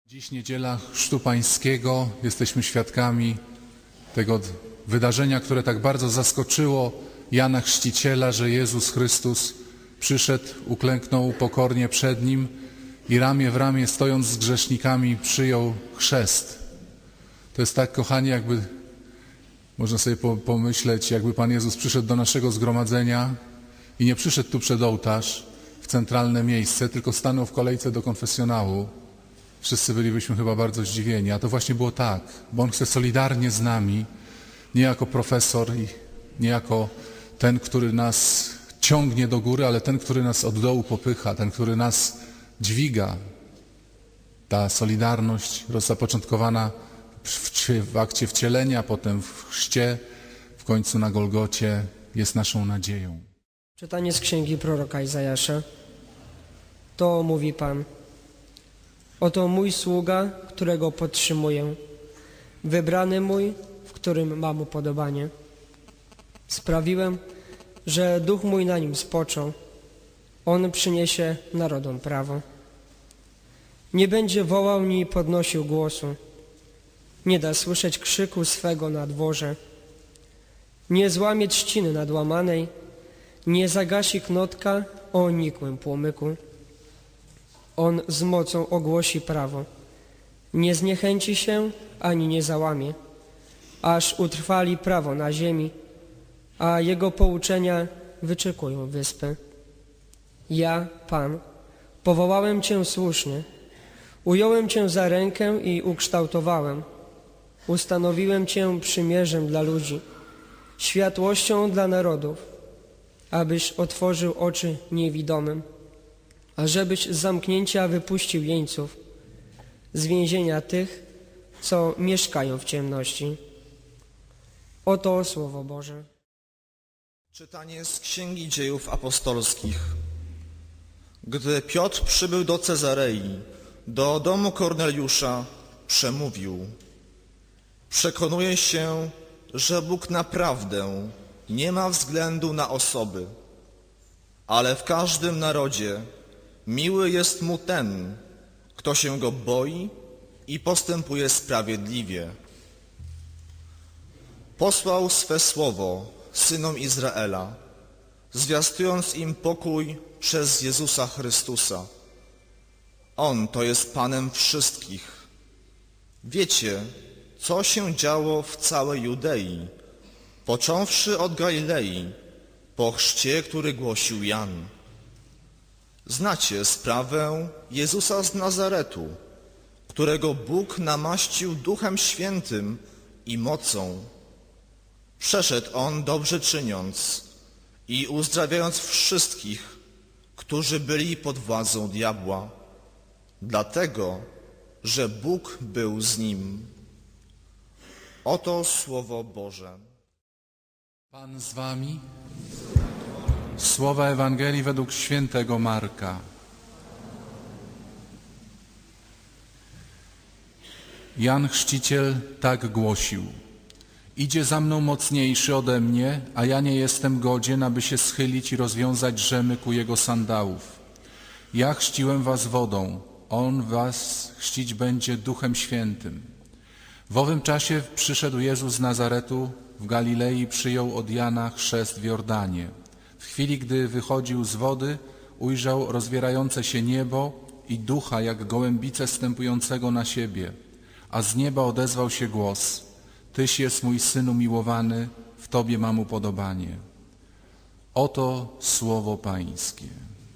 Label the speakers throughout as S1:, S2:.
S1: Dziś niedziela Chrztu Pańskiego. Jesteśmy świadkami tego wydarzenia, które tak bardzo zaskoczyło Jana Chrzciciela, że Jezus Chrystus przyszedł, uklęknął pokornie przed Nim i ramię w ramię, stojąc z grzesznikami, przyjął chrzest. To jest tak, kochani, jakby, można sobie pomyśleć, jakby Pan Jezus przyszedł do naszego zgromadzenia i nie przyszedł tu przed ołtarz, w centralne miejsce, tylko stanął w kolejce do konfesjonału. Wszyscy bylibyśmy chyba bardzo zdziwieni, a to właśnie było tak, bo On chce solidarnie z nami, nie jako profesor i nie jako ten, który nas ciągnie do góry, ale ten, który nas od dołu popycha, ten, który nas dźwiga. Ta solidarność zapoczątkowana w akcie wcielenia, potem w chrzcie, w końcu na Golgocie jest naszą nadzieją.
S2: Czytanie z księgi proroka Izajasza. To mówi Pan. Oto mój sługa, którego podtrzymuję, wybrany mój, w którym mam upodobanie. Sprawiłem, że duch mój na nim spoczął. On przyniesie narodom prawo. Nie będzie wołał ni podnosił głosu. Nie da słyszeć krzyku swego na dworze. Nie złamie trzciny nadłamanej, nie zagasi knotka o nikłym płomyku. On z mocą ogłosi prawo. Nie zniechęci się, ani nie załamie, aż utrwali prawo na ziemi, a jego pouczenia wyczekują wyspy. Ja, Pan, powołałem Cię słusznie, ująłem Cię za rękę i ukształtowałem. Ustanowiłem Cię przymierzem dla ludzi, światłością dla narodów, abyś otworzył oczy niewidomym, ażebyś z zamknięcia wypuścił jeńców, z więzienia tych, co mieszkają w ciemności. Oto Słowo Boże.
S3: Czytanie z Księgi Dziejów Apostolskich. Gdy Piotr przybył do Cezarei, do domu Korneliusza, przemówił: Przekonuję się, że Bóg naprawdę nie ma względu na osoby, ale w każdym narodzie miły jest mu ten, kto się go boi i postępuje sprawiedliwie. Posłał swe słowo synom Izraela, zwiastując im pokój przez Jezusa Chrystusa. On to jest Panem wszystkich. Wiecie, co się działo w całej Judei, począwszy od Galilei, po chrzcie, który głosił Jan. Znacie sprawę Jezusa z Nazaretu, którego Bóg namaścił Duchem Świętym i mocą. Przeszedł On dobrze czyniąc i uzdrawiając wszystkich, którzy byli pod władzą diabła, dlatego, że Bóg był z Nim. Oto Słowo Boże.
S1: Pan z wami. Słowa Ewangelii według świętego Marka. Jan Chrzciciel tak głosił: Idzie za mną mocniejszy ode mnie, a ja nie jestem godzien, aby się schylić i rozwiązać rzemy ku jego sandałów. Ja chrzciłem was wodą, on was chrzcić będzie Duchem Świętym. W owym czasie przyszedł Jezus z Nazaretu w Galilei i przyjął od Jana chrzest w Jordanie. W chwili, gdy wychodził z wody, ujrzał rozwierające się niebo i ducha jak gołębice zstępującego na siebie, a z nieba odezwał się głos: Tyś jest mój Synu miłowany, w Tobie mam upodobanie. Oto Słowo Pańskie.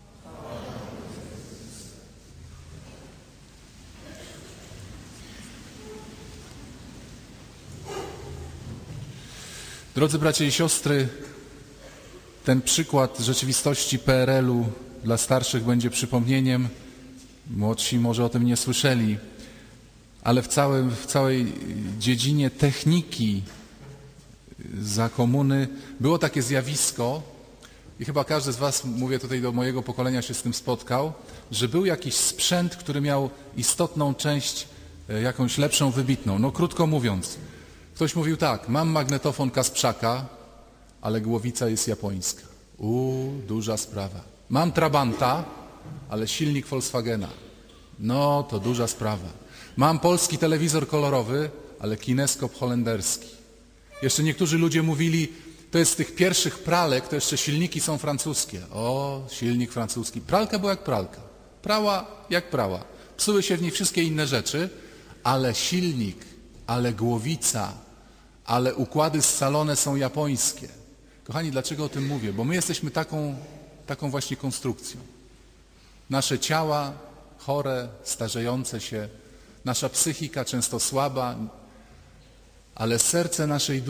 S1: Drodzy bracia i siostry, ten przykład rzeczywistości PRL-u dla starszych będzie przypomnieniem. Młodsi może o tym nie słyszeli, ale w całej dziedzinie techniki za komuny było takie zjawisko i chyba każdy z was, mówię tutaj do mojego pokolenia, się z tym spotkał, że był jakiś sprzęt, który miał istotną część, jakąś lepszą, wybitną. No krótko mówiąc, ktoś mówił tak: mam magnetofon Kasprzaka, ale głowica jest japońska. Duża sprawa. Mam Trabanta, ale silnik Volkswagena. No, to duża sprawa. Mam polski telewizor kolorowy, ale kineskop holenderski. Jeszcze niektórzy ludzie mówili, to jest z tych pierwszych pralek, to jeszcze silniki są francuskie. O, silnik francuski. Pralka była jak pralka. Prała jak prała. Psuły się w niej wszystkie inne rzeczy, ale silnik, ale głowica, ale układy scalone są japońskie. Kochani, dlaczego o tym mówię? Bo my jesteśmy taką właśnie konstrukcją. Nasze ciała chore, starzejące się, nasza psychika często słaba, ale serce naszej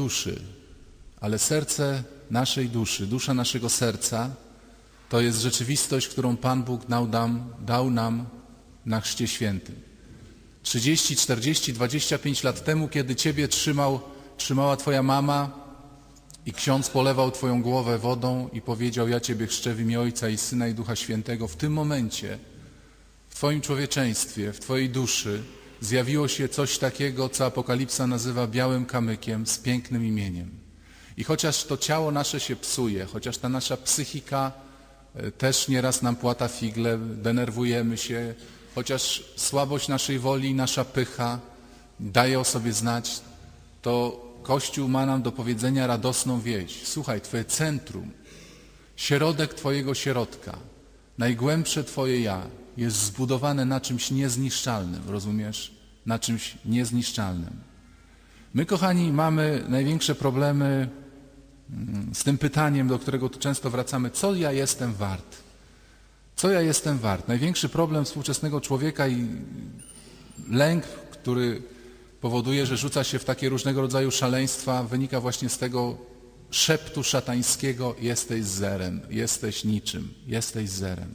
S1: duszy, dusza naszego serca, to jest rzeczywistość, którą Pan Bóg dał nam na Chrzcie Świętym. 30, 40, 25 lat temu, kiedy Ciebie trzymała Twoja mama i ksiądz polewał Twoją głowę wodą i powiedział: ja Ciebie chrzczę w imię Ojca i Syna i Ducha Świętego, w tym momencie w Twoim człowieczeństwie, w Twojej duszy zjawiło się coś takiego, co Apokalipsa nazywa białym kamykiem z pięknym imieniem. I chociaż to ciało nasze się psuje, chociaż ta nasza psychika też nieraz nam płata figle, denerwujemy się, chociaż słabość naszej woli i nasza pycha daje o sobie znać, to Kościół ma nam do powiedzenia radosną wieść. Słuchaj, Twoje centrum, środek Twojego środka, najgłębsze Twoje ja jest zbudowane na czymś niezniszczalnym, rozumiesz? Na czymś niezniszczalnym. My, kochani, mamy największe problemy z tym pytaniem, do którego tu często wracamy: co ja jestem wart? Co ja jestem wart? Największy problem współczesnego człowieka i lęk, który powoduje, że rzuca się w takie różnego rodzaju szaleństwa, wynika właśnie z tego szeptu szatańskiego: jesteś zerem, jesteś niczym, jesteś zerem.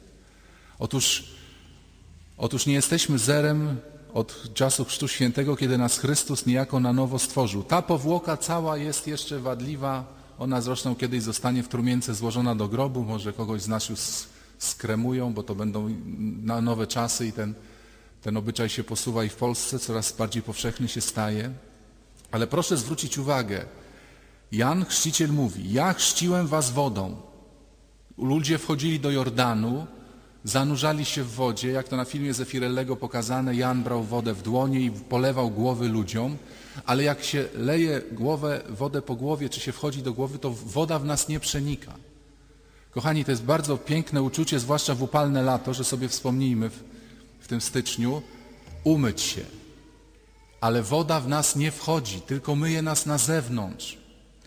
S1: Otóż nie jesteśmy zerem od czasu Chrztu Świętego, kiedy nas Chrystus niejako na nowo stworzył. Ta powłoka cała jest jeszcze wadliwa, ona zresztą kiedyś zostanie w trumience złożona do grobu, może kogoś z nas już skremują, bo to będą na nowe czasy i ten obyczaj się posuwa i w Polsce coraz bardziej powszechny się staje. Ale proszę zwrócić uwagę, Jan Chrzciciel mówi: ja chrzciłem was wodą. Ludzie wchodzili do Jordanu, zanurzali się w wodzie, jak to na filmie Zeffirellego pokazane. Jan brał wodę w dłonie i polewał głowy ludziom, ale jak się leje wodę po głowie, czy się wchodzi do głowy, to woda w nas nie przenika. Kochani, to jest bardzo piękne uczucie, zwłaszcza w upalne lato, że sobie wspomnijmy w tym styczniu, umyć się. Ale woda w nas nie wchodzi, tylko myje nas na zewnątrz.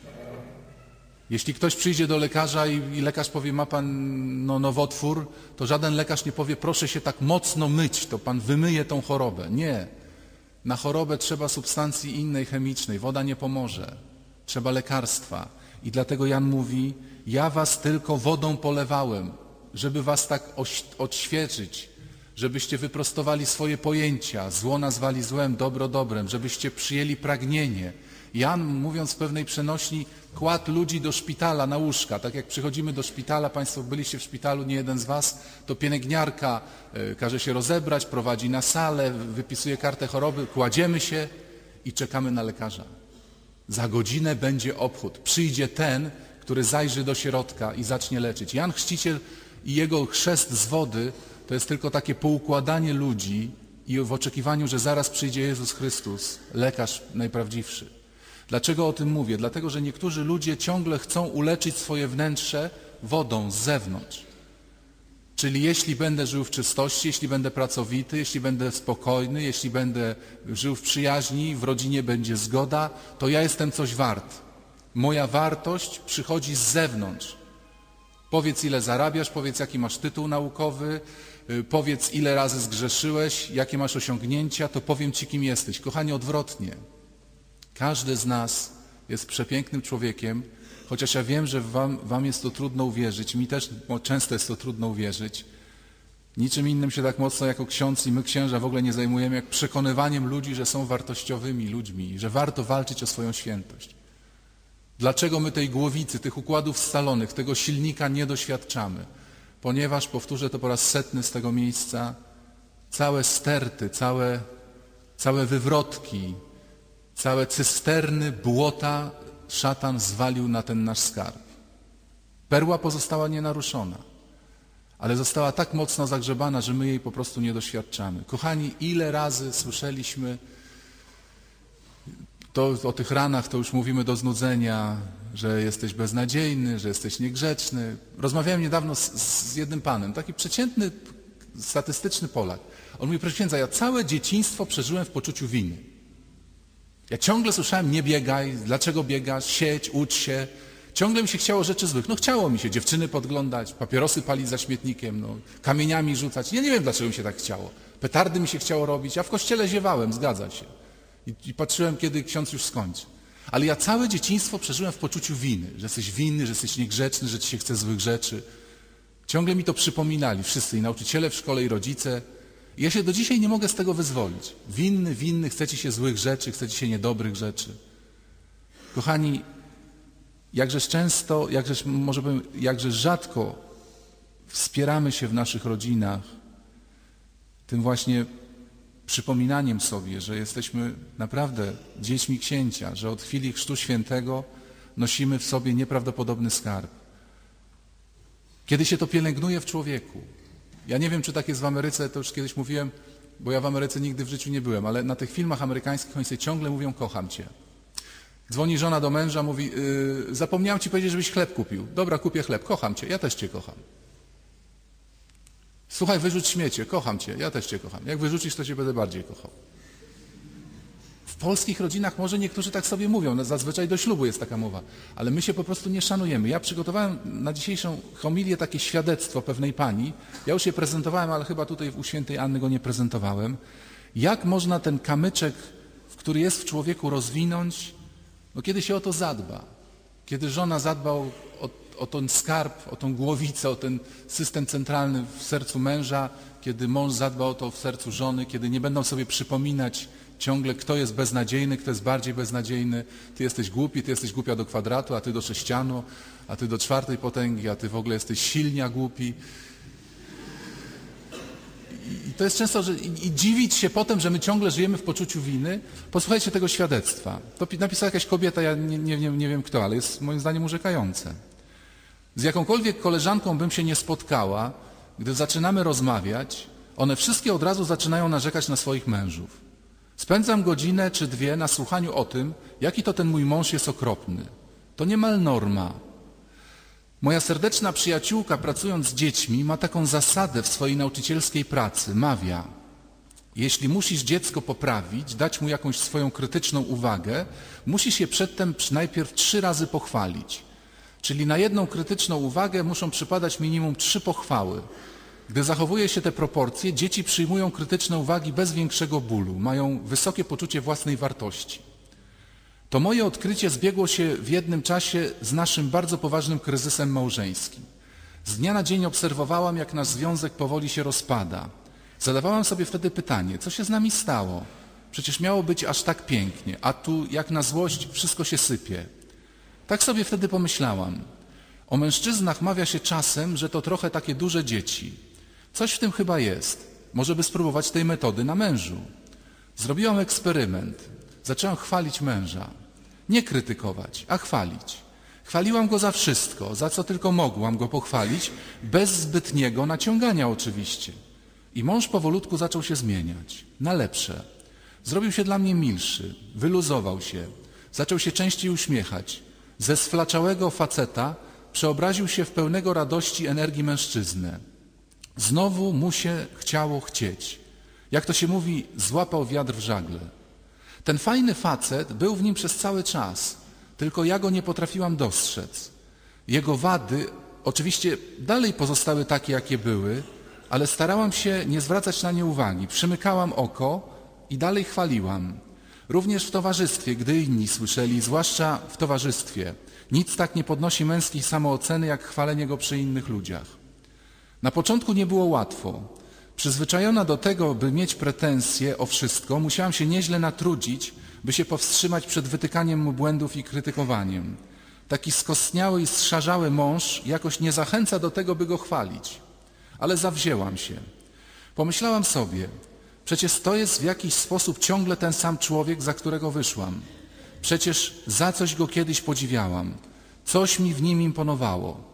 S1: Jeśli ktoś przyjdzie do lekarza i lekarz powie: ma pan nowotwór, to żaden lekarz nie powie: proszę się tak mocno myć, to pan wymyje tą chorobę. Nie. Na chorobę trzeba substancji innej, chemicznej. Woda nie pomoże. Trzeba lekarstwa. I dlatego Jan mówi: ja was tylko wodą polewałem, żeby was tak odświeżyć, żebyście wyprostowali swoje pojęcia, zło nazwali złem, dobro dobrem, żebyście przyjęli pragnienie. Jan, mówiąc w pewnej przenośni, kładł ludzi do szpitala na łóżka. Tak jak przychodzimy do szpitala, Państwo byliście w szpitalu, nie jeden z Was, to pielęgniarka każe się rozebrać, prowadzi na salę, wypisuje kartę choroby, kładziemy się i czekamy na lekarza. Za godzinę będzie obchód. Przyjdzie ten, który zajrzy do środka i zacznie leczyć. Jan Chrzciciel i jego chrzest z wody to jest tylko takie poukładanie ludzi i w oczekiwaniu, że zaraz przyjdzie Jezus Chrystus, lekarz najprawdziwszy. Dlaczego o tym mówię? Dlatego, że niektórzy ludzie ciągle chcą uleczyć swoje wnętrze wodą z zewnątrz. Czyli jeśli będę żył w czystości, jeśli będę pracowity, jeśli będę spokojny, jeśli będę żył w przyjaźni, w rodzinie będzie zgoda, to ja jestem coś wart. Moja wartość przychodzi z zewnątrz. Powiedz, ile zarabiasz, powiedz, jaki masz tytuł naukowy, powiedz, ile razy zgrzeszyłeś, jakie masz osiągnięcia, to powiem ci, kim jesteś. Kochani, odwrotnie. Każdy z nas jest przepięknym człowiekiem, chociaż ja wiem, że wam jest to trudno uwierzyć, mi też często jest to trudno uwierzyć. Niczym innym się tak mocno jako ksiądz i my księża w ogóle nie zajmujemy, jak przekonywaniem ludzi, że są wartościowymi ludźmi, że warto walczyć o swoją świętość. Dlaczego my tej głowicy, tych układów scalonych, tego silnika nie doświadczamy? Ponieważ, powtórzę to po raz setny z tego miejsca, całe sterty, całe wywrotki, całe cysterny, błota szatan zwalił na ten nasz skarb. Perła pozostała nienaruszona, ale została tak mocno zagrzebana, że my jej po prostu nie doświadczamy. Kochani, ile razy słyszeliśmy, to o tych ranach to już mówimy do znudzenia, że jesteś beznadziejny, że jesteś niegrzeczny. Rozmawiałem niedawno z jednym panem, taki przeciętny, statystyczny Polak. On mówi, proszę księdza, ja całe dzieciństwo przeżyłem w poczuciu winy. Ja ciągle słyszałem, nie biegaj, dlaczego biegasz, siedź, ucz się. Ciągle mi się chciało rzeczy złych. No chciało mi się dziewczyny podglądać, papierosy palić za śmietnikiem, no, kamieniami rzucać. Ja nie wiem, dlaczego mi się tak chciało. Petardy mi się chciało robić, a w kościele ziewałem, zgadza się. I patrzyłem, kiedy ksiądz już skończy. Ale ja całe dzieciństwo przeżyłem w poczuciu winy, że jesteś winny, że jesteś niegrzeczny, że ci się chce złych rzeczy. Ciągle mi to przypominali wszyscy, i nauczyciele w szkole, i rodzice. I ja się do dzisiaj nie mogę z tego wyzwolić. Winny, chce ci się złych rzeczy, chce ci się niedobrych rzeczy. Kochani, jakżeż często, jakżeż rzadko wspieramy się w naszych rodzinach tym właśnie przypominaniem sobie, że jesteśmy naprawdę dziećmi księcia, że od chwili Chrztu Świętego nosimy w sobie nieprawdopodobny skarb. Kiedy się to pielęgnuje w człowieku. Ja nie wiem, czy tak jest w Ameryce, to już kiedyś mówiłem, bo ja w Ameryce nigdy w życiu nie byłem, ale na tych filmach amerykańskich oni sobie ciągle mówią, kocham cię. Dzwoni żona do męża, mówi, zapomniałem ci powiedzieć, żebyś chleb kupił. Dobra, kupię chleb, kocham cię, ja też cię kocham. Słuchaj, wyrzuć śmiecie, kocham cię, ja też cię kocham. Jak wyrzucisz, to cię będę bardziej kochał. W polskich rodzinach może niektórzy tak sobie mówią, no zazwyczaj do ślubu jest taka mowa, ale my się po prostu nie szanujemy. Ja przygotowałem na dzisiejszą homilię takie świadectwo pewnej pani, ja już je prezentowałem, ale chyba tutaj u świętej Anny go nie prezentowałem. Jak można ten kamyczek, który jest w człowieku, rozwinąć, no kiedy się o to zadba. Kiedy żona zadba o ten skarb, o tą głowicę, o ten system centralny w sercu męża, kiedy mąż zadba o to w sercu żony, kiedy nie będą sobie przypominać ciągle, kto jest beznadziejny, kto jest bardziej beznadziejny. Ty jesteś głupi, ty jesteś głupia do kwadratu, a ty do sześcianu, a ty do czwartej potęgi, a ty w ogóle jesteś silnie a głupi. I to jest często, że i dziwić się potem, że my ciągle żyjemy w poczuciu winy. Posłuchajcie tego świadectwa. To napisała jakaś kobieta, ja nie wiem kto, ale jest moim zdaniem urzekające. Z jakąkolwiek koleżanką bym się nie spotkała, gdy zaczynamy rozmawiać, one wszystkie od razu zaczynają narzekać na swoich mężów. Spędzam godzinę czy dwie na słuchaniu o tym, jaki to ten mój mąż jest okropny. To niemal norma. Moja serdeczna przyjaciółka, pracując z dziećmi, ma taką zasadę w swojej nauczycielskiej pracy. Mawia, jeśli musisz dziecko poprawić, dać mu jakąś swoją krytyczną uwagę, musisz je przedtem najpierw 3 razy pochwalić. Czyli na jedną krytyczną uwagę muszą przypadać minimum 3 pochwały. Gdy zachowuje się te proporcje, dzieci przyjmują krytyczne uwagi bez większego bólu, mają wysokie poczucie własnej wartości. To moje odkrycie zbiegło się w jednym czasie z naszym bardzo poważnym kryzysem małżeńskim. Z dnia na dzień obserwowałam, jak nasz związek powoli się rozpada. Zadawałam sobie wtedy pytanie, co się z nami stało? Przecież miało być aż tak pięknie, a tu jak na złość wszystko się sypie. Tak sobie wtedy pomyślałam. O mężczyznach mawia się czasem, że to trochę takie duże dzieci. Coś w tym chyba jest. Może by spróbować tej metody na mężu. Zrobiłam eksperyment. Zaczęłam chwalić męża. Nie krytykować, a chwalić. Chwaliłam go za wszystko, za co tylko mogłam go pochwalić, bez zbytniego naciągania oczywiście. I mąż powolutku zaczął się zmieniać, na lepsze. Zrobił się dla mnie milszy, wyluzował się, zaczął się częściej uśmiechać. Ze sflaczałego faceta przeobraził się w pełnego radości energii mężczyznę. Znowu mu się chciało chcieć. Jak to się mówi, złapał wiatr w żagle. Ten fajny facet był w nim przez cały czas, tylko ja go nie potrafiłam dostrzec. Jego wady oczywiście dalej pozostały takie, jakie były, ale starałam się nie zwracać na nie uwagi. Przymykałam oko i dalej chwaliłam. Również w towarzystwie, gdy inni słyszeli, zwłaszcza w towarzystwie. Nic tak nie podnosi męskiej samooceny, jak chwalenie go przy innych ludziach. Na początku nie było łatwo. Przyzwyczajona do tego, by mieć pretensje o wszystko, musiałam się nieźle natrudzić, by się powstrzymać przed wytykaniem mu błędów i krytykowaniem. Taki skostniały i zszarzały mąż jakoś nie zachęca do tego, by go chwalić. Ale zawzięłam się. Pomyślałam sobie, przecież to jest w jakiś sposób ciągle ten sam człowiek, za którego wyszłam. Przecież za coś go kiedyś podziwiałam. Coś mi w nim imponowało.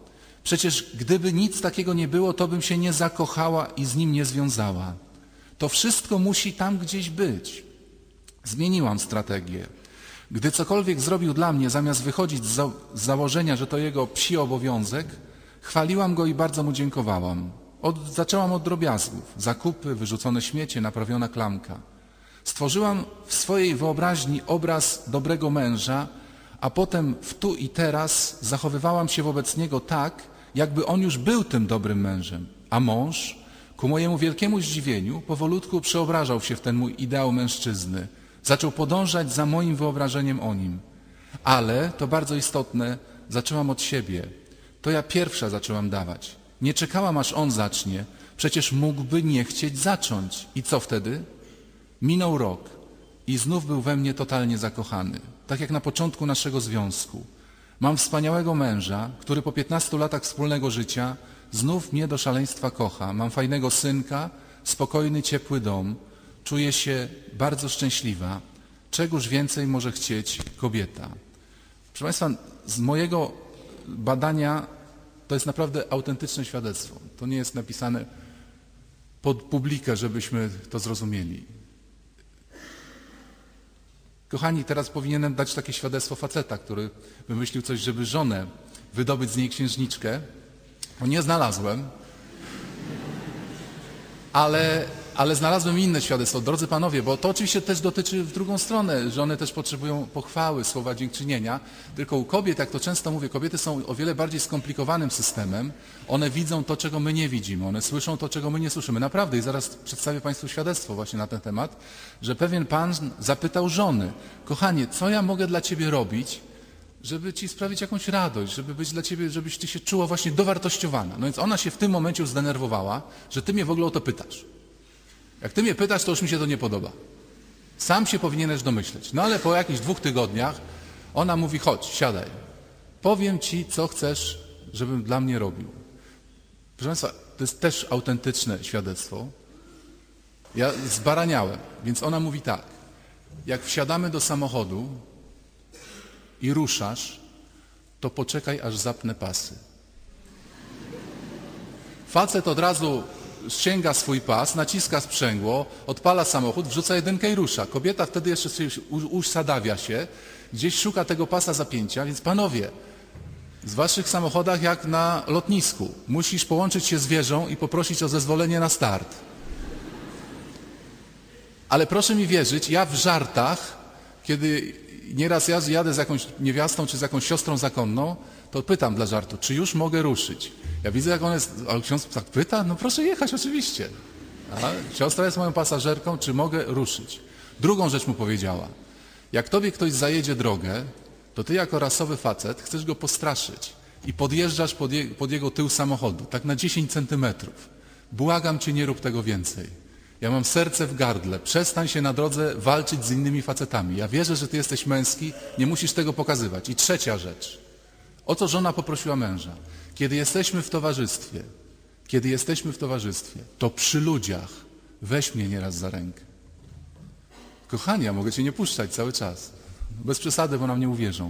S1: Przecież gdyby nic takiego nie było, to bym się nie zakochała i z nim nie związała. To wszystko musi tam gdzieś być. Zmieniłam strategię. Gdy cokolwiek zrobił dla mnie, zamiast wychodzić z założenia, że to jego psi obowiązek, chwaliłam go i bardzo mu dziękowałam. Zaczęłam od drobiazgów. Zakupy, wyrzucone śmiecie, naprawiona klamka. Stworzyłam w swojej wyobraźni obraz dobrego męża, a potem w tu i teraz zachowywałam się wobec niego tak, jakby on już był tym dobrym mężem. A mąż, ku mojemu wielkiemu zdziwieniu, powolutku przeobrażał się w ten mój ideał mężczyzny. Zaczął podążać za moim wyobrażeniem o nim. Ale, to bardzo istotne, zaczęłam od siebie. To ja pierwsza zaczęłam dawać. Nie czekałam, aż on zacznie. Przecież mógłby nie chcieć zacząć. I co wtedy? Minął rok i znów był we mnie totalnie zakochany. Tak jak na początku naszego związku. Mam wspaniałego męża, który po 15 latach wspólnego życia znów mnie do szaleństwa kocha. Mam fajnego synka, spokojny, ciepły dom. Czuję się bardzo szczęśliwa. Czegoż więcej może chcieć kobieta? Proszę Państwa, z mojego badania to jest naprawdę autentyczne świadectwo. To nie jest napisane pod publikę, żebyśmy to zrozumieli. Kochani, teraz powinienem dać takie świadectwo faceta, który wymyślił coś, żeby żonę wydobyć z niej księżniczkę. No nie znalazłem, ale znalazłem inne świadectwo. Drodzy panowie, bo to oczywiście też dotyczy w drugą stronę. Żony też potrzebują pochwały, słowa dziękczynienia. Tylko u kobiet, jak to często mówię, kobiety są o wiele bardziej skomplikowanym systemem. One widzą to, czego my nie widzimy. One słyszą to, czego my nie słyszymy. Naprawdę, i zaraz przedstawię Państwu świadectwo właśnie na ten temat, że pewien pan zapytał żony: kochanie, co ja mogę dla ciebie robić, żeby ci sprawić jakąś radość, żeby być dla ciebie, żebyś ty się czuła właśnie dowartościowana. No więc ona się w tym momencie już zdenerwowała, że ty mnie w ogóle o to pytasz. Jak ty mnie pytasz, to już mi się to nie podoba. Sam się powinieneś domyśleć. No ale po jakichś 2 tygodniach ona mówi: chodź, siadaj. Powiem ci, co chcesz, żebym dla mnie robił. Proszę Państwa, to jest też autentyczne świadectwo. Ja zbaraniałem, więc ona mówi tak: jak wsiadamy do samochodu i ruszasz, to poczekaj, aż zapnę pasy. Facet od razu ściąga swój pas, naciska sprzęgło, odpala samochód, wrzuca jedynkę i rusza. Kobieta wtedy jeszcze usadawia się, gdzieś szuka tego pasa zapięcia, więc panowie, w waszych samochodach jak na lotnisku, musisz połączyć się z wieżą i poprosić o zezwolenie na start. Ale proszę mi wierzyć, ja w żartach, kiedy nieraz jadę z jakąś niewiastą czy z jakąś siostrą zakonną, to pytam dla żartu, czy już mogę ruszyć. Ja widzę, jak ona jest, ale ksiądz tak pyta, no proszę jechać oczywiście. A siostra jest moją pasażerką, czy mogę ruszyć. Drugą rzecz mu powiedziała: jak tobie ktoś zajedzie drogę, to ty jako rasowy facet chcesz go postraszyć i podjeżdżasz pod jego tył samochodu, tak na 10 centymetrów. Błagam cię, nie rób tego więcej. Ja mam serce w gardle, przestań się na drodze walczyć z innymi facetami. Ja wierzę, że ty jesteś męski, nie musisz tego pokazywać. I trzecia rzecz. O co żona poprosiła męża? Kiedy jesteśmy w towarzystwie, to przy ludziach weź mnie nieraz za rękę. Kochani, ja mogę cię nie puszczać cały czas. Bez przesady, bo nam nie uwierzą.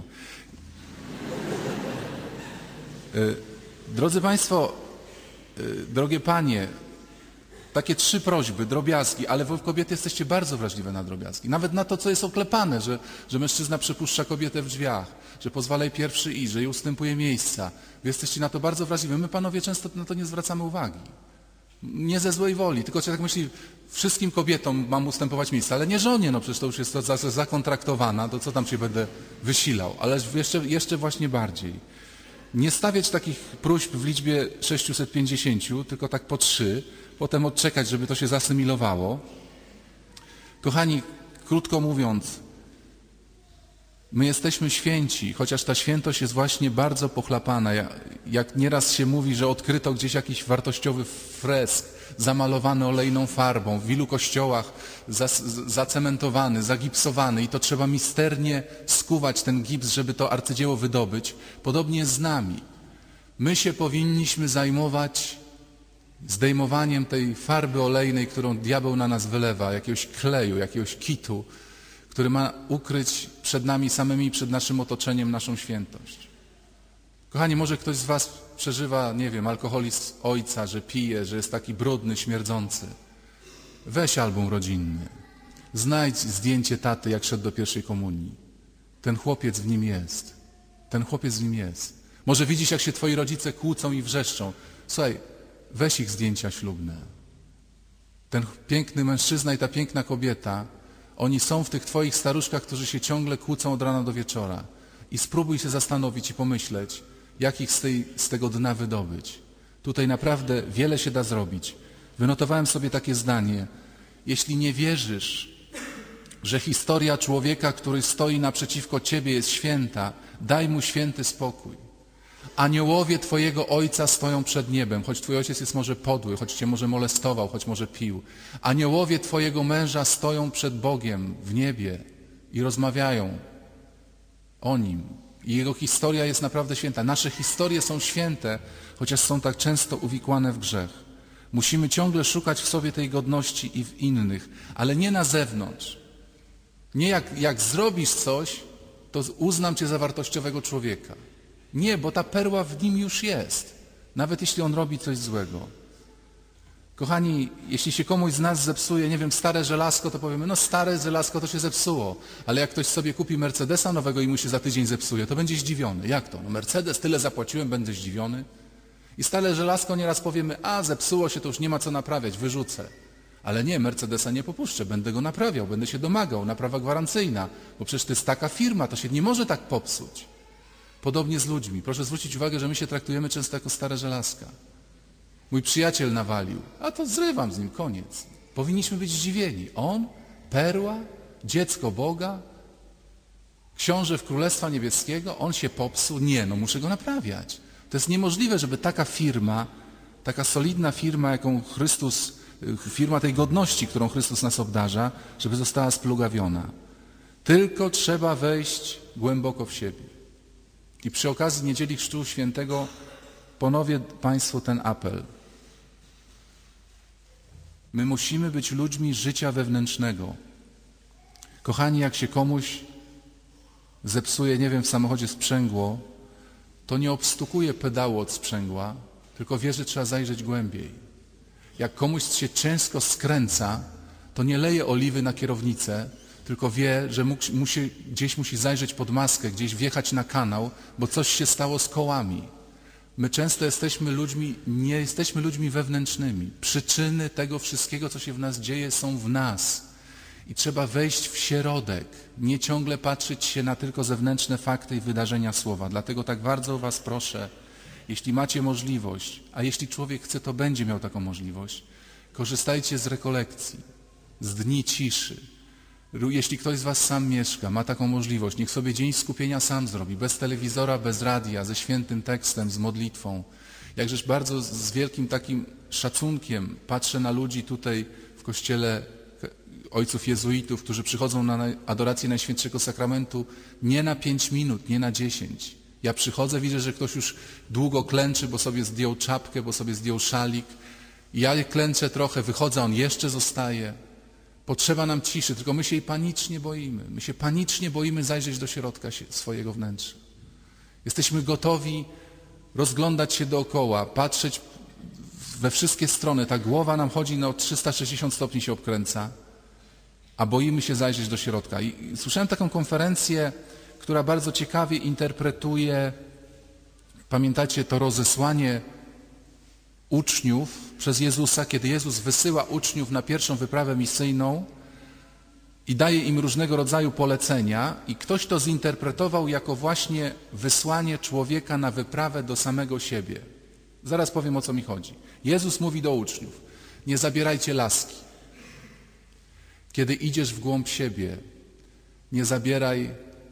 S1: Drodzy Państwo, drogie panie, takie 3 prośby, drobiazgi, ale wy kobiety jesteście bardzo wrażliwe na drobiazgi. Nawet na to, co jest oklepane, że mężczyzna przepuszcza kobietę w drzwiach, że pozwala jej pierwszy iść, że jej ustępuje miejsca. Wy jesteście na to bardzo wrażliwe. My, panowie, często na to nie zwracamy uwagi. Nie ze złej woli, tylko się tak myśli, wszystkim kobietom mam ustępować miejsca, ale nie żonie, no przecież to już jest zakontraktowana, to co tam się będę wysilał, ale jeszcze właśnie bardziej. Nie stawiać takich próśb w liczbie 650, tylko tak po 3, potem odczekać, żeby to się zasymilowało. Kochani, krótko mówiąc, my jesteśmy święci, chociaż ta świętość jest właśnie bardzo pochlapana. Jak nieraz się mówi, że odkryto gdzieś jakiś wartościowy fresk zamalowany olejną farbą, w ilu kościołach zacementowany, zagipsowany i to trzeba misternie skuwać ten gips, żeby to arcydzieło wydobyć. Podobnie jest z nami. My się powinniśmy zajmować zdejmowaniem tej farby olejnej, którą diabeł na nas wylewa, jakiegoś kleju, jakiegoś kitu, który ma ukryć przed nami samymi i przed naszym otoczeniem naszą świętość. Kochani, może ktoś z was przeżywa, nie wiem, alkoholizm ojca, że pije, że jest taki brudny, śmierdzący. Weź album rodzinny. Znajdź zdjęcie taty, jak szedł do pierwszej komunii. Ten chłopiec w nim jest. Ten chłopiec w nim jest. Może widzisz, jak się twoi rodzice kłócą i wrzeszczą. Słuchaj, weź ich zdjęcia ślubne. Ten piękny mężczyzna i ta piękna kobieta, oni są w tych twoich staruszkach, którzy się ciągle kłócą od rana do wieczora. I spróbuj się zastanowić i pomyśleć, jak ich z tego dna wydobyć. Tutaj naprawdę wiele się da zrobić. Wynotowałem sobie takie zdanie. Jeśli nie wierzysz, że historia człowieka, który stoi naprzeciwko ciebie, jest święta, daj mu święty spokój. Aniołowie twojego ojca stoją przed niebem, choć twój ojciec jest może podły, choć cię może molestował, choć może pił. Aniołowie twojego męża stoją przed Bogiem w niebie i rozmawiają o nim. I jego historia jest naprawdę święta. Nasze historie są święte, chociaż są tak często uwikłane w grzech. Musimy ciągle szukać w sobie tej godności i w innych, ale nie na zewnątrz. Nie jak zrobisz coś, to uznam cię za wartościowego człowieka. Nie, bo ta perła w nim już jest, nawet jeśli on robi coś złego. Kochani, jeśli się komuś z nas zepsuje, nie wiem, stare żelazko, to powiemy, no stare żelazko to się zepsuło, ale jak ktoś sobie kupi Mercedesa nowego i mu się za tydzień zepsuje, to będzie zdziwiony. Jak to? No Mercedes, tyle zapłaciłem, będę zdziwiony. I stare żelazko nieraz powiemy, a zepsuło się, to już nie ma co naprawiać, wyrzucę. Ale nie, Mercedesa nie popuszczę, będę go naprawiał, będę się domagał, naprawa gwarancyjna, bo przecież to jest taka firma, to się nie może tak popsuć. Podobnie z ludźmi. Proszę zwrócić uwagę, że my się traktujemy często jako stare żelazka. Mój przyjaciel nawalił, a to zrywam z nim, koniec. Powinniśmy być zdziwieni. On, perła, dziecko Boga, książę w Królestwa Niebieskiego, on się popsuł. Nie, no muszę go naprawiać. To jest niemożliwe, żeby taka firma, taka solidna firma, jaką Chrystus, firma tej godności, którą Chrystus nas obdarza, żeby została splugawiona. Tylko trzeba wejść głęboko w siebie. I przy okazji Niedzieli Chrztu Świętego ponowię Państwu ten apel. My musimy być ludźmi życia wewnętrznego. Kochani, jak się komuś zepsuje, nie wiem, w samochodzie sprzęgło, to nie obstukuje pedału od sprzęgła, tylko wie, że trzeba zajrzeć głębiej. Jak komuś się ciężko skręca, to nie leje oliwy na kierownicę, tylko wie, że gdzieś musi zajrzeć pod maskę, gdzieś wjechać na kanał, bo coś się stało z kołami. My często nie jesteśmy ludźmi wewnętrznymi. Przyczyny tego wszystkiego, co się w nas dzieje, są w nas. I trzeba wejść w środek, nie ciągle patrzeć się na tylko zewnętrzne fakty i wydarzenia słowa. Dlatego tak bardzo was proszę, jeśli macie możliwość, a jeśli człowiek chce, to będzie miał taką możliwość, korzystajcie z rekolekcji, z dni ciszy. Jeśli ktoś z was sam mieszka, ma taką możliwość, niech sobie dzień skupienia sam zrobi, bez telewizora, bez radia, ze świętym tekstem, z modlitwą. Jakżeż bardzo z wielkim takim szacunkiem patrzę na ludzi tutaj w kościele ojców jezuitów, którzy przychodzą na adorację Najświętszego Sakramentu nie na 5 minut, nie na 10. Ja przychodzę, widzę, że ktoś już długo klęczy, bo sobie zdjął czapkę, bo sobie zdjął szalik. Ja klęczę trochę, wychodzę, on jeszcze zostaje. Potrzeba nam ciszy, tylko my się jej panicznie boimy. My się panicznie boimy zajrzeć do środka swojego wnętrza. Jesteśmy gotowi rozglądać się dookoła, patrzeć we wszystkie strony. Ta głowa nam chodzi, 360 stopni się obkręca, a boimy się zajrzeć do środka. I słyszałem taką konferencję, która bardzo ciekawie interpretuje, pamiętacie to rozesłanie uczniów przez Jezusa, kiedy Jezus wysyła uczniów na pierwszą wyprawę misyjną i daje im różnego rodzaju polecenia i ktoś to zinterpretował jako właśnie wysłanie człowieka na wyprawę do samego siebie. Zaraz powiem, o co mi chodzi. Jezus mówi do uczniów, nie zabierajcie laski. Kiedy idziesz w głąb siebie, nie zabieraj.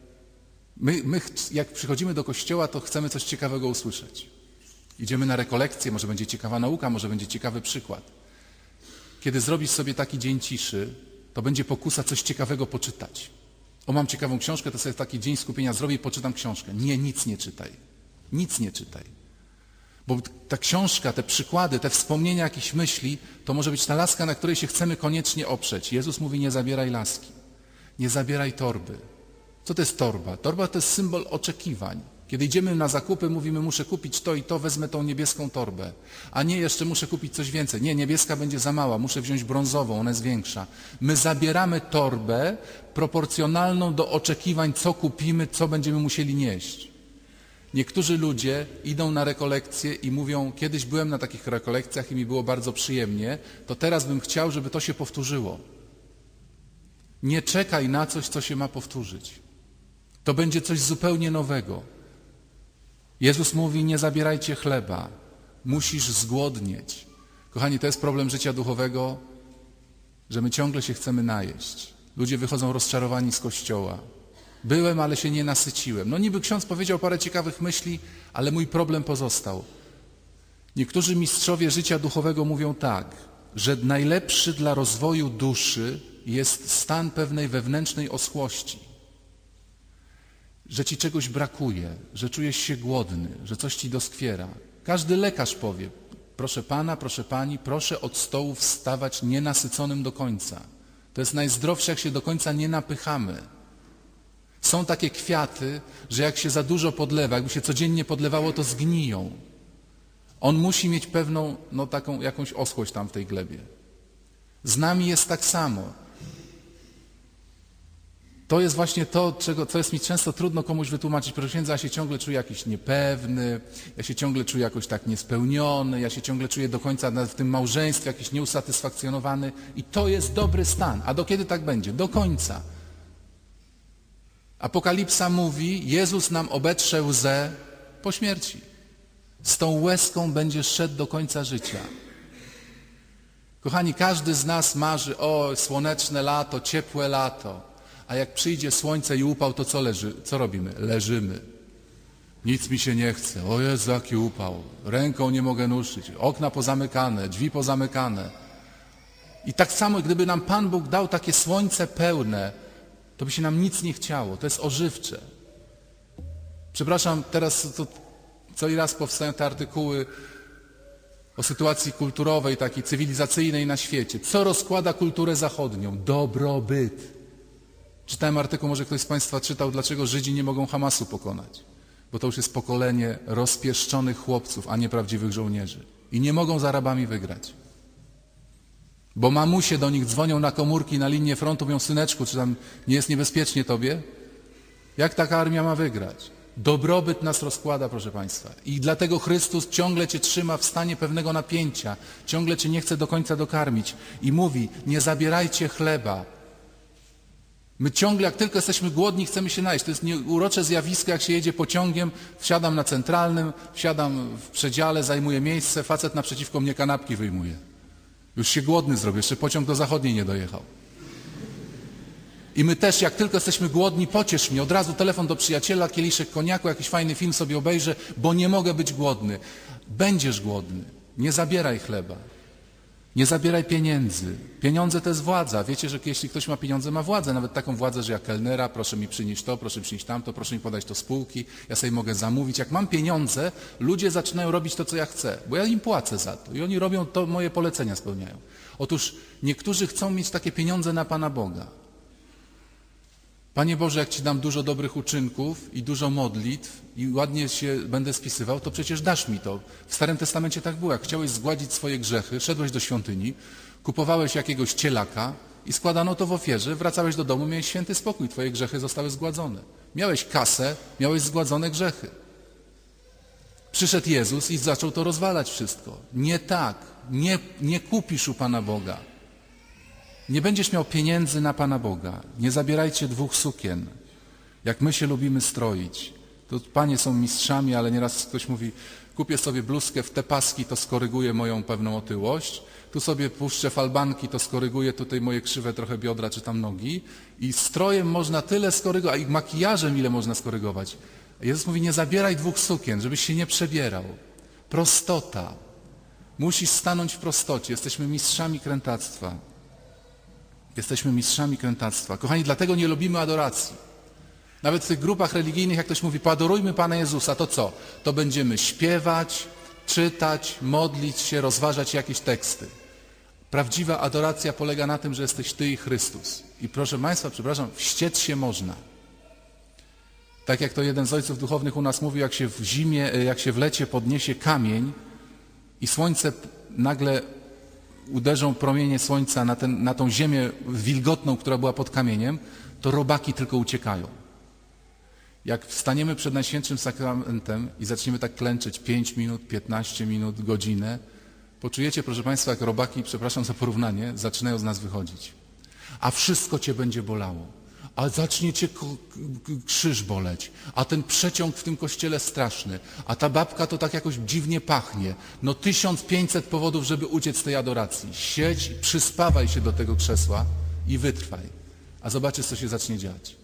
S1: My jak przychodzimy do kościoła, to chcemy coś ciekawego usłyszeć. Idziemy na rekolekcję, może będzie ciekawa nauka, może będzie ciekawy przykład. Kiedy zrobisz sobie taki dzień ciszy, to będzie pokusa coś ciekawego poczytać. O, mam ciekawą książkę, to sobie taki dzień skupienia zrobię i poczytam książkę. Nie, nic nie czytaj. Nic nie czytaj. Bo ta książka, te przykłady, te wspomnienia jakichś myśli, to może być ta laska, na której się chcemy koniecznie oprzeć. Jezus mówi, nie zabieraj laski. Nie zabieraj torby. Co to jest torba? Torba to jest symbol oczekiwań. Kiedy idziemy na zakupy, mówimy, muszę kupić to i to, wezmę tą niebieską torbę. A nie, jeszcze muszę kupić coś więcej. Nie, niebieska będzie za mała, muszę wziąć brązową, ona jest większa. My zabieramy torbę proporcjonalną do oczekiwań, co kupimy, co będziemy musieli nieść. Niektórzy ludzie idą na rekolekcje i mówią, kiedyś byłem na takich rekolekcjach i mi było bardzo przyjemnie, to teraz bym chciał, żeby to się powtórzyło. Nie czekaj na coś, co się ma powtórzyć. To będzie coś zupełnie nowego. Jezus mówi, nie zabierajcie chleba, musisz zgłodnieć. Kochani, to jest problem życia duchowego, że my ciągle się chcemy najeść. Ludzie wychodzą rozczarowani z kościoła. Byłem, ale się nie nasyciłem. No niby ksiądz powiedział parę ciekawych myśli, ale mój problem pozostał. Niektórzy mistrzowie życia duchowego mówią tak, że najlepszy dla rozwoju duszy jest stan pewnej wewnętrznej oschłości. Że ci czegoś brakuje, że czujesz się głodny, że coś ci doskwiera. Każdy lekarz powie, proszę pana, proszę pani, proszę od stołu wstawać nienasyconym do końca. To jest najzdrowsze, jak się do końca nie napychamy. Są takie kwiaty, że jak się za dużo podlewa, jakby się codziennie podlewało, to zgniją. On musi mieć pewną, taką jakąś oschłość tam w tej glebie. Z nami jest tak samo. To jest właśnie to, co jest mi często trudno komuś wytłumaczyć. Proszę księdza, ja się ciągle czuję jakiś niepewny, ja się ciągle czuję jakoś tak niespełniony, ja się ciągle czuję do końca w tym małżeństwie jakiś nieusatysfakcjonowany i to jest dobry stan. A do kiedy tak będzie? Do końca. Apokalipsa mówi, Jezus nam obetrze łzę po śmierci. Z tą łezką będziesz szedł do końca życia. Kochani, każdy z nas marzy, słoneczne lato, ciepłe lato. A jak przyjdzie słońce i upał, to co robimy? Leżymy. Nic mi się nie chce. O Jezu, jaki upał. Ręką nie mogę ruszyć. Okna pozamykane, drzwi pozamykane. I tak samo, gdyby nam Pan Bóg dał takie słońce pełne, to by się nam nic nie chciało. To jest ożywcze. Przepraszam, teraz co i raz powstają te artykuły o sytuacji kulturowej, takiej cywilizacyjnej na świecie. Co rozkłada kulturę zachodnią? Dobrobyt. Czytałem artykuł, może ktoś z Państwa czytał, dlaczego Żydzi nie mogą Hamasu pokonać. Bo to już jest pokolenie rozpieszczonych chłopców, a nie prawdziwych żołnierzy. I nie mogą z Arabami wygrać. Bo mamusie do nich dzwonią na komórki, na linię frontu, mówią, syneczku, czy tam nie jest niebezpiecznie tobie? Jak taka armia ma wygrać? Dobrobyt nas rozkłada, proszę Państwa. I dlatego Chrystus ciągle Cię trzyma w stanie pewnego napięcia. Ciągle Cię nie chce do końca dokarmić. I mówi, nie zabierajcie chleba. My ciągle, jak tylko jesteśmy głodni, chcemy się najeść. To jest urocze zjawisko, jak się jedzie pociągiem, wsiadam na centralnym, wsiadam w przedziale, zajmuję miejsce, facet naprzeciwko mnie kanapki wyjmuje. Już się głodny zrobię, jeszcze pociąg do zachodniej nie dojechał. I my też, jak tylko jesteśmy głodni, pociesz mnie, od razu telefon do przyjaciela, kieliszek koniaku, jakiś fajny film sobie obejrzę, bo nie mogę być głodny. Będziesz głodny, nie zabieraj chleba. Nie zabieraj pieniędzy. Pieniądze to jest władza. Wiecie, że jeśli ktoś ma pieniądze, ma władzę. Nawet taką władzę, że ja kelnera, proszę mi przynieść to, proszę mi przynieść tamto, proszę mi podać to spółki, ja sobie mogę zamówić. Jak mam pieniądze, ludzie zaczynają robić to, co ja chcę, bo ja im płacę za to i oni robią to, moje polecenia spełniają. Otóż niektórzy chcą mieć takie pieniądze na Pana Boga. Panie Boże, jak Ci dam dużo dobrych uczynków i dużo modlitw i ładnie się będę spisywał, to przecież dasz mi to. W Starym Testamencie tak było. Jak chciałeś zgładzić swoje grzechy, szedłeś do świątyni, kupowałeś jakiegoś cielaka i składano to w ofierze, wracałeś do domu, miałeś święty spokój, twoje grzechy zostały zgładzone. Miałeś kasę, miałeś zgładzone grzechy. Przyszedł Jezus i zaczął to rozwalać wszystko. Nie tak. Nie kupisz u Pana Boga. Nie będziesz miał pieniędzy na Pana Boga. Nie zabierajcie 2 sukien. Jak my się lubimy stroić. To panie są mistrzami, ale nieraz ktoś mówi, kupię sobie bluzkę w te paski, to skoryguje moją pewną otyłość. Tu sobie puszczę falbanki, to skoryguje tutaj moje krzywe trochę biodra czy tam nogi. I strojem można tyle skorygować, a i makijażem ile można skorygować. Jezus mówi, nie zabieraj 2 sukien, żebyś się nie przebierał. Prostota. Musisz stanąć w prostocie. Jesteśmy mistrzami krętactwa. Jesteśmy mistrzami krętactwa. Kochani, dlatego nie lubimy adoracji. Nawet w tych grupach religijnych, jak ktoś mówi, poadorujmy Pana Jezusa, to co? To będziemy śpiewać, czytać, modlić się, rozważać jakieś teksty. Prawdziwa adoracja polega na tym, że jesteś Ty i Chrystus. I proszę Państwa, przepraszam, wściec się można. Tak jak to jeden z ojców duchownych u nas mówił, jak się w lecie podniesie kamień i słońce nagle uderzą promienie słońca na tą ziemię wilgotną, która była pod kamieniem, to robaki tylko uciekają. Jak wstaniemy przed Najświętszym Sakramentem i zaczniemy tak klęczeć 5 minut, 15 minut, godzinę, poczujecie, proszę Państwa, jak robaki, przepraszam za porównanie, zaczynają z nas wychodzić. A wszystko cię będzie bolało. A zacznie cię krzyż boleć. A ten przeciąg w tym kościele straszny. A ta babka to tak jakoś dziwnie pachnie. No 1500 powodów, żeby uciec z tej adoracji. Siedź, przyspawaj się do tego krzesła i wytrwaj. A zobaczysz, co się zacznie dziać.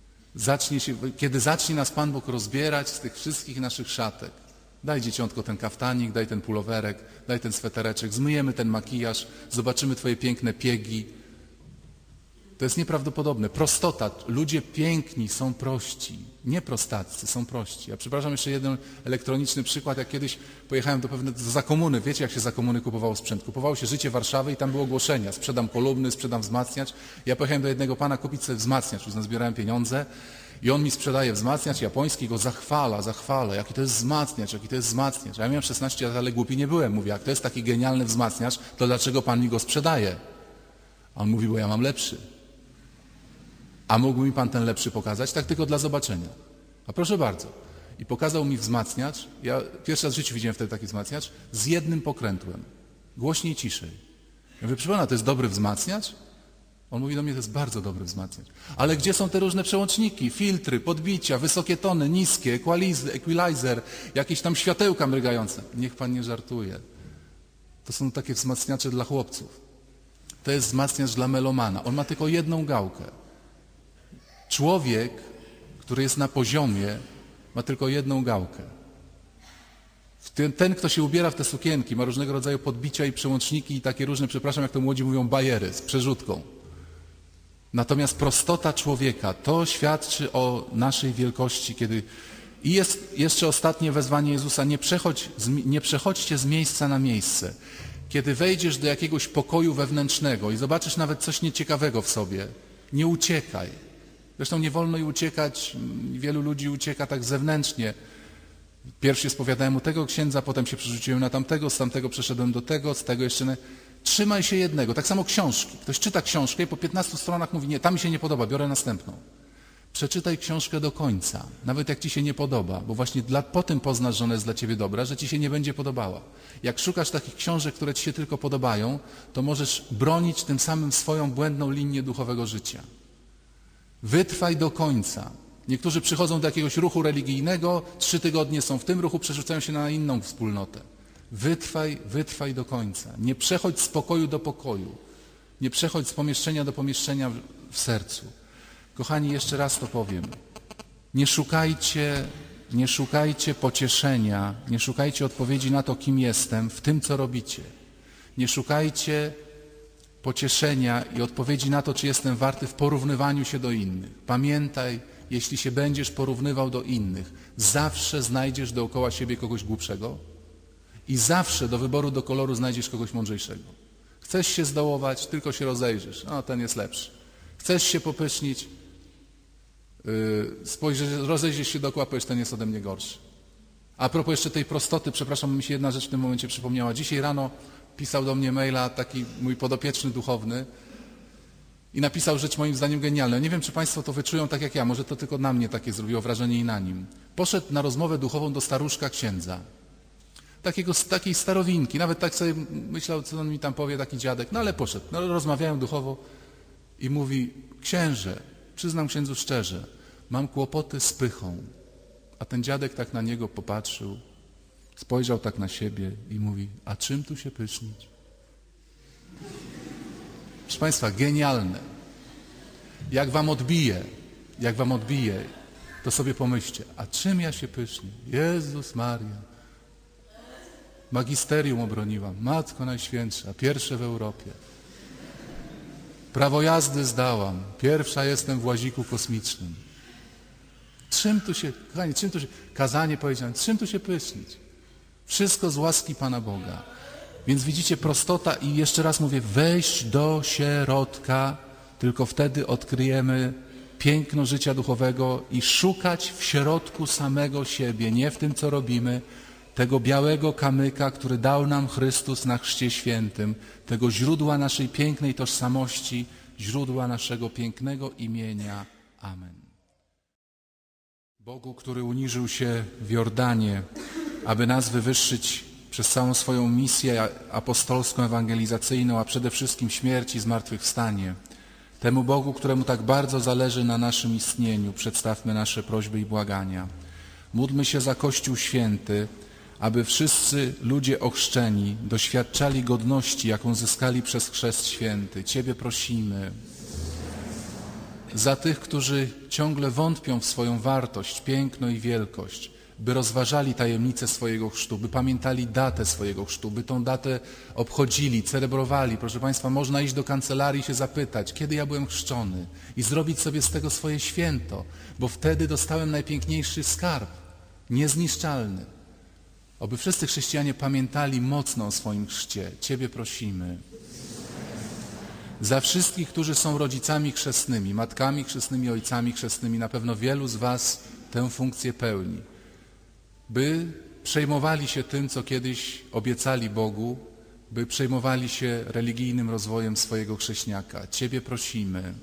S1: Kiedy zacznie nas Pan Bóg rozbierać z tych wszystkich naszych szatek. Daj dzieciątko ten kaftanik, daj ten pulowerek, daj ten swetereczek, zmyjemy ten makijaż, zobaczymy twoje piękne piegi. To jest nieprawdopodobne. Prostota. Ludzie piękni są prości. Nie prostaccy, są prości. Ja przepraszam, jeszcze jeden elektroniczny przykład. Jak kiedyś pojechałem do za komuny. Wiecie, jak się za komuny kupowało sprzęt? Kupowało się Życie Warszawy i tam było ogłoszenia. Sprzedam kolumny, sprzedam wzmacniacz. Ja pojechałem do jednego pana kupić sobie wzmacniacz. Już nazbierałem pieniądze. I on mi sprzedaje wzmacniacz japoński, go zachwala. Jaki to jest wzmacniacz, jaki to jest wzmacniacz. Ja miałem 16 lat, ale głupi nie byłem. Mówię, jak to jest taki genialny wzmacniacz, to dlaczego pan mi go sprzedaje? A on mówi, bo ja mam lepszy. A mógł mi pan ten lepszy pokazać? Tak tylko dla zobaczenia. A proszę bardzo. I pokazał mi wzmacniacz. Ja pierwszy raz w życiu widziałem wtedy taki wzmacniacz z jednym pokrętłem. Głośniej, ciszej. Ja mówię, proszę pana, to jest dobry wzmacniacz? On mówi do mnie, to jest bardzo dobry wzmacniacz. Ale gdzie są te różne przełączniki, filtry, podbicia, wysokie tony, niskie, equalizer, jakieś tam światełka mrygające? Niech pan nie żartuje. To są takie wzmacniacze dla chłopców. To jest wzmacniacz dla melomana. On ma tylko jedną gałkę. Człowiek, który jest na poziomie, ma tylko jedną gałkę. Ten, kto się ubiera w te sukienki, ma różnego rodzaju podbicia i przełączniki i takie różne, przepraszam, jak to młodzi mówią, bajery z przerzutką. Natomiast prostota człowieka, to świadczy o naszej wielkości, kiedy... I jest jeszcze ostatnie wezwanie Jezusa, nie przechodźcie z miejsca na miejsce. Kiedy wejdziesz do jakiegoś pokoju wewnętrznego i zobaczysz nawet coś nieciekawego w sobie, nie uciekaj. Zresztą nie wolno i uciekać, wielu ludzi ucieka tak zewnętrznie. Pierw się spowiadałem u tego księdza, potem się przerzuciłem na tamtego, z tamtego przeszedłem do tego, z tego jeszcze... Trzymaj się jednego. Tak samo książki. Ktoś czyta książkę i po 15 stronach mówi, nie, ta mi się nie podoba, biorę następną. Przeczytaj książkę do końca, nawet jak ci się nie podoba, bo właśnie po tym poznasz, że ona jest dla ciebie dobra, że ci się nie będzie podobała. Jak szukasz takich książek, które ci się tylko podobają, to możesz bronić tym samym swoją błędną linię duchowego życia. Wytrwaj do końca. Niektórzy przychodzą do jakiegoś ruchu religijnego, 3 tygodnie są w tym ruchu, przerzucają się na inną wspólnotę. Wytrwaj do końca. Nie przechodź z pokoju do pokoju. Nie przechodź z pomieszczenia do pomieszczenia w sercu. Kochani, jeszcze raz to powiem. Nie szukajcie pocieszenia, nie szukajcie odpowiedzi na to, kim jestem, w tym, co robicie. Nie szukajcie pocieszenia i odpowiedzi na to, czy jestem warty w porównywaniu się do innych. Pamiętaj, jeśli się będziesz porównywał do innych, zawsze znajdziesz dookoła siebie kogoś głupszego i zawsze do wyboru do koloru znajdziesz kogoś mądrzejszego. Chcesz się zdołować, tylko się rozejrzysz. O, ten jest lepszy. Chcesz się popysznić, rozejrzysz się dookoła, powiesz, ten jest ode mnie gorszy. A propos jeszcze tej prostoty, przepraszam, mi się jedna rzecz w tym momencie przypomniała. Dzisiaj rano pisał do mnie maila taki mój podopieczny duchowny i napisał rzecz moim zdaniem genialną. Nie wiem, czy Państwo to wyczują tak jak ja, może to tylko na mnie takie zrobiło wrażenie i na nim. Poszedł na rozmowę duchową do staruszka księdza. Takiej starowinki, nawet tak sobie myślał, co on mi tam powie, taki dziadek, no ale poszedł. No, rozmawiałem duchowo i mówi, księże, przyznam księdzu szczerze, mam kłopoty z pychą. A ten dziadek tak na niego popatrzył, spojrzał tak na siebie i mówi, a czym tu się pysznić? Proszę Państwa, genialne. Jak wam odbije, to sobie pomyślcie, a czym ja się pysznię? Jezus Maria. Magisterium obroniłam, Matko Najświętsza, pierwsze w Europie. Prawo jazdy zdałam, pierwsza jestem w łaziku kosmicznym. Kochani, kazanie powiedziałem, czym tu się pysznić? Wszystko z łaski Pana Boga. Więc widzicie, prostota i jeszcze raz mówię, wejść do środka, tylko wtedy odkryjemy piękno życia duchowego i szukać w środku samego siebie, nie w tym, co robimy, tego białego kamyka, który dał nam Chrystus na Chrzcie Świętym, tego źródła naszej pięknej tożsamości, źródła naszego pięknego imienia. Amen. Bogu, który uniżył się w Jordanie, aby nas wywyższyć przez całą swoją misję apostolską, ewangelizacyjną, a przede wszystkim śmierć i zmartwychwstanie, temu Bogu, któremu tak bardzo zależy na naszym istnieniu, przedstawmy nasze prośby i błagania. Módlmy się za Kościół Święty, aby wszyscy ludzie ochrzczeni doświadczali godności, jaką zyskali przez Chrzest Święty. Ciebie prosimy. Za tych, którzy ciągle wątpią w swoją wartość, piękno i wielkość, by rozważali tajemnicę swojego chrztu, by pamiętali datę swojego chrztu, by tą datę obchodzili, celebrowali. Proszę Państwa, można iść do kancelarii i się zapytać, kiedy ja byłem chrzczony i zrobić sobie z tego swoje święto, bo wtedy dostałem najpiękniejszy skarb, niezniszczalny. Oby wszyscy chrześcijanie pamiętali mocno o swoim chrzcie. Ciebie prosimy. Za wszystkich, którzy są rodzicami chrzestnymi, matkami chrzestnymi, ojcami chrzestnymi, na pewno wielu z Was tę funkcję pełni, by przejmowali się tym, co kiedyś obiecali Bogu, by przejmowali się religijnym rozwojem swojego chrześniaka. Ciebie prosimy.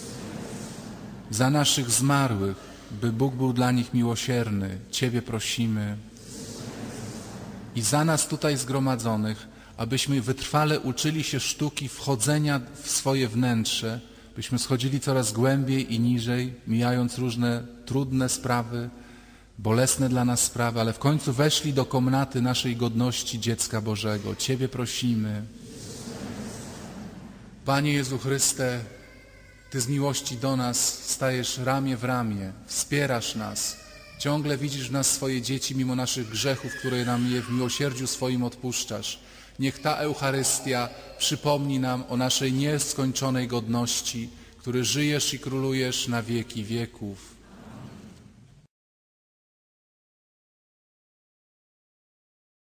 S1: Za naszych zmarłych, by Bóg był dla nich miłosierny. Ciebie prosimy. I za nas tutaj zgromadzonych, abyśmy wytrwale uczyli się sztuki wchodzenia w swoje wnętrze, byśmy schodzili coraz głębiej i niżej, mijając różne trudne sprawy, bolesne dla nas sprawy, ale w końcu weszli do komnaty naszej godności dziecka Bożego. Ciebie prosimy. Panie Jezu Chryste, Ty z miłości do nas stajesz ramię w ramię, wspierasz nas, ciągle widzisz w nas swoje dzieci mimo naszych grzechów, które nam je w miłosierdziu swoim odpuszczasz. Niech ta Eucharystia przypomni nam o naszej nieskończonej godności, który żyjesz i królujesz na wieki wieków.